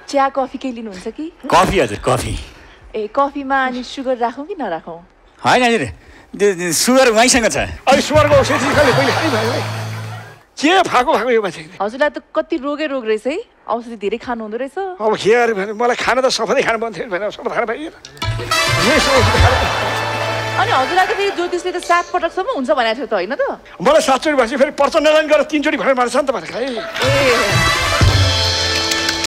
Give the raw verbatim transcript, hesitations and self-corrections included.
चिया कफी केही लिनुहुन्छ कि? कफी हजुर कफी। ए कफीमा अनि सुगर राखौँ कि नराखौँ? होइन हजुर त्यो सुगर उहीसँग छ। अहिले सुगरको औषधि कहिले पहिले खाइ भयो है के फाको फाको यो मान्छे हजुरलाई त कति रोगै रोग रहेछ है औषधि धेरै खानु हुँदो रहेछ। अब के अरे भने मलाई खान त सबै खानु मन थियो भने सबै खान पाइएन। अनि हजुरलाई त फेरि ज्योतिषले त सात पटकसम्म हुन्छ भनेको थियो त होइन त? मलाई सातचोटि भएपछि फेरि प्रचण्डलाई गरेर तिनचोटि भनेर मान्छ नि त भने खाएँ। ए